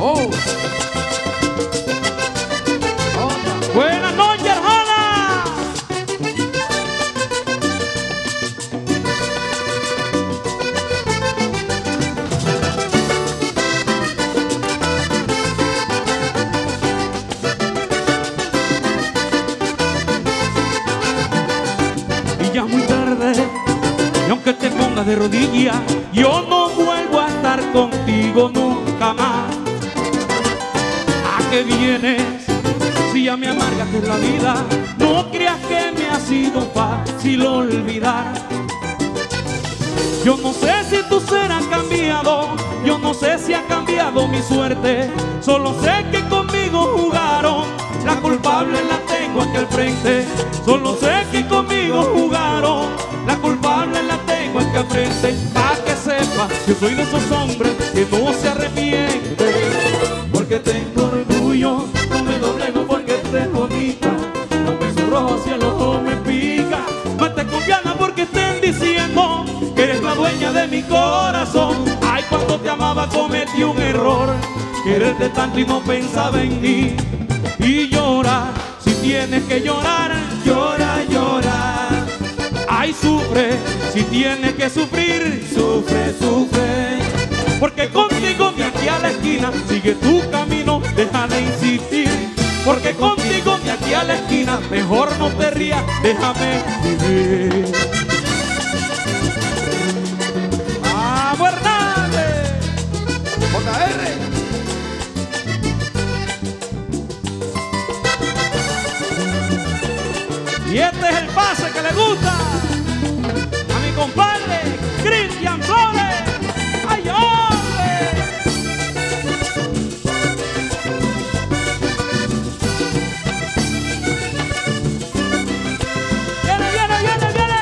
Oh. Buenas noches, hermana. Y ya muy tarde, y aunque te pongas de rodillas, yo no vuelvo a estar contigo nunca más. ¿A qué vienes? Si ya me amargaste la vida, no creas que me ha sido fácil olvidar. Yo no sé si tu ser ha cambiado, yo no sé si ha cambiado mi suerte. Solo sé que conmigo jugaron, la culpable la tengo aquí al frente. Solo sé que conmigo jugaron, la culpable la tengo aquí al frente. Pa' que sepa, yo soy de esos hombres que no se arrepienten, porque tengo orgullo, no me doblego porque estés bonita. Los besos rojos y el ojo me pica. No estés confiada porque estén diciendo que eres la dueña de mi corazón. Ay, cuando te amaba cometí un error, quererte tanto y no pensaba en ti. Y llora, si tienes que llorar, llora, llora. Ay, sufre, si tienes que sufrir, sufre, sufre. Porque contigo de aquí a la esquina sigue tu camino, deja de insistir. Porque contigo de aquí a la esquina mejor no te rías, déjame vivir. ¡Vamos, Hernández! JR. Y este es el pase que le gusta a mi compadre Cristian Flores. ¡Ay, hombre! ¡Viene, viene, viene, viene!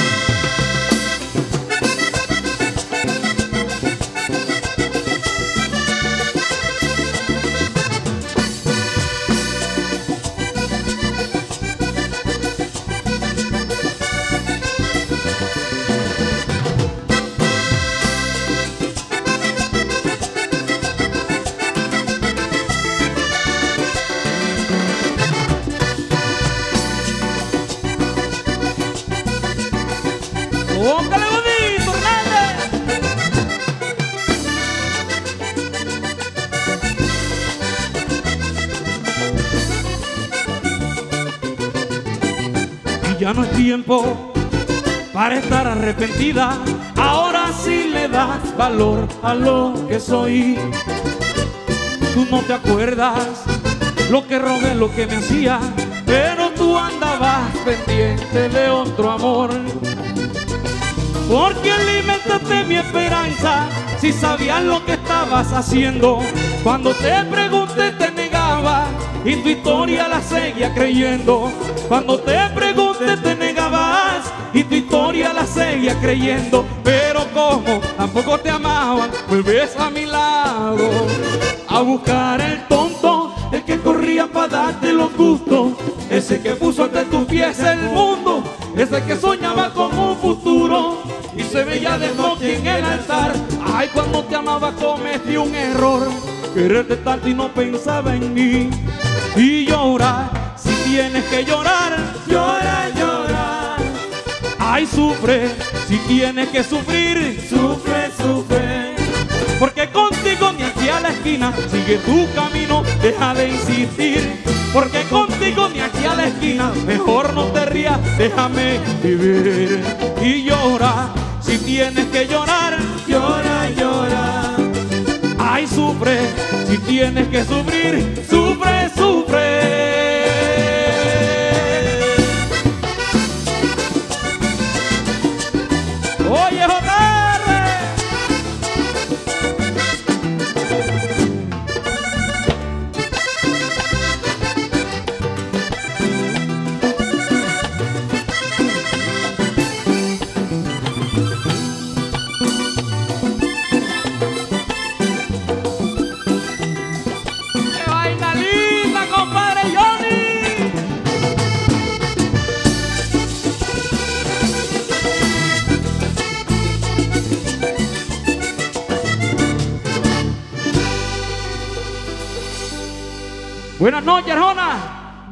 ¡Póngale bonito, Hernández! Y ya no es tiempo para estar arrepentida. Ahora sí le das valor a lo que soy. Tú no te acuerdas lo que robé, lo que me hacía, pero tú andabas pendiente de otro amor. Porque alimentaste mi esperanza, si sabías lo que estabas haciendo. Cuando te pregunté te negabas y tu historia la seguía creyendo. Cuando te pregunté te negabas y tu historia la seguía creyendo. Pero como tampoco te amaban, vuelves a mi lado a buscar el tonto, el que corría para darte los gustos, ese que puso ante tus pies el mundo, ese que soñaba con un futuro y se veía de noche en el altar. Ay, cuando te amaba cometí un error, quererte tanto y no pensaba en mí. Y llora, si tienes que llorar, llora, llora. Ay, sufre, si tienes que sufrir, sufre, sufre. Porque contigo ni aquí a la esquina sigue tu camino, deja de insistir. Porque contigo ni aquí a la esquina mejor no te rías, déjame vivir. Y llora, si tienes que llorar, llora, llora. Ay, sufre, si tienes que sufrir, sufre, sufre. Oye, JR. ¡Qué vaina linda, compadre Johnny! Buenas noches, Arjona.